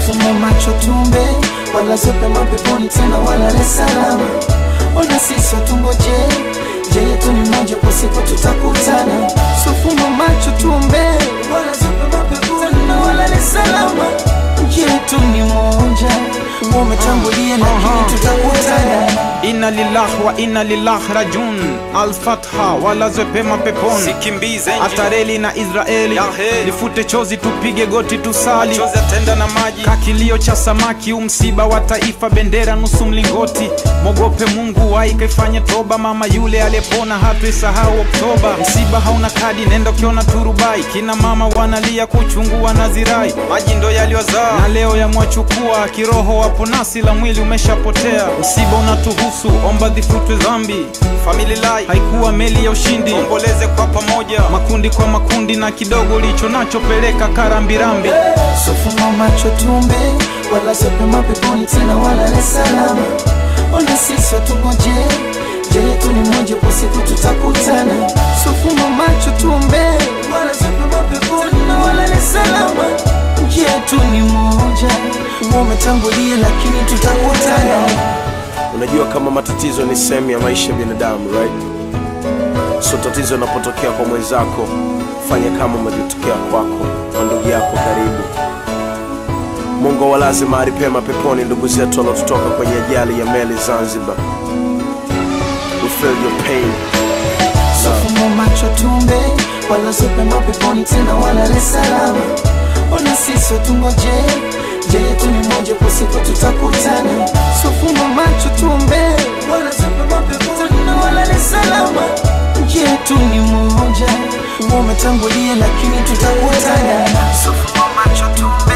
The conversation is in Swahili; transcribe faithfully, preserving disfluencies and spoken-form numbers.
Sofuma macho tumbe, wala zope mapeponi tena wala lesalama. Ona sisi tungoje, je yetu ni moja kwa siku tutakutana. Sofuma macho tumbe, wala zope mapeponi tena wala lesalama. Je yetu ni moja, umetangulia lakini tutakutana. Inna lillahi wa inna ilaihi rajiun. Al-Fatha wala zope mapeponi. Sikimbize atareli na Israeli. Nifute chozi tupige goti tusali. Chozi atenda na maji. Kakilio cha samaki umsiba wa taifa bendera nusu mlingoti. Mogope Mungu waikaifanye toba mama yule aliyepona hatuisahau Oktoba. Msiba hauna kadi nenda ukiona turubai. Kina mama wanalia kuchungu wanazirai. Maji ndo yaliozaa na leo yamwachukua. Kiroho wapo nasi la mwili umeshapotea. Msiba unatuhusu omba dhifutwe dhambi. Family life haikuwa meli ya ushindi. Omboleze kwa pamoja makundi kwa makundi na kidogo licho nacho peleka karambirambi. Sofuma macho tumbe, wala zope mapeponi tena wala lesalama. Ona sisi tungoje, je yetu ni moja kwa siku tutakutana. Sofuma macho tumbe, wala zope mapeponi tena wala lesalama. Je yetu ni moja, umetangulia lakini tutakutana. Unajua kama matatizo ni sehemu ya maisha ya binadamu, right? So tatizo linapotokea kwa mwenzako, fanya kama umetokea kwako, kwa ndugu yako karibu. Mungu walaze mahali pema peponi ndugu zetu walotutoka kwenye ajali ya meli Zanzibar. We feel your pain. Sofuma macho tumbe, wala zope mapeponi tena wala lesalama. Ona sisi tungoje, je yetu ni moja kwa siku tutakutana. Sofuma macho tumbe, wala zope mapeponi tena wala lesalama. Je yetu ni moja, umetangulia lakini tutakutana. Sofuma macho tumbe.